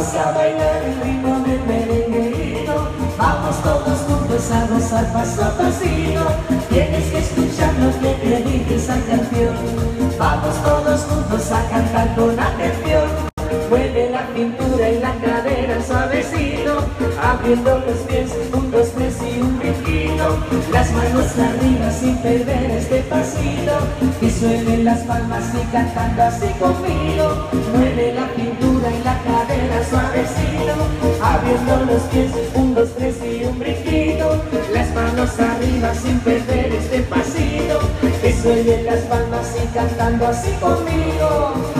Vamos a bailar el ritmo del merengueíto, vamos todos juntos a gozar paso a pasito. Tienes que escuchar lo que te dice esa canción, vamos todos juntos a cantar con atención. Mueve la cintura y la cadera suavecito, abriendo los pies, 1, 2, 3 y un brinquito. Las manos arriba sin perder este pasito, que suenen las palmas y cantando así conmigo. Mueve la cintura y la cadera suavecito, abriendo los pies, 1, 2, 3 y un brinquito. Las manos arriba sin perder este pasito, que suenen las palmas y cantando así conmigo.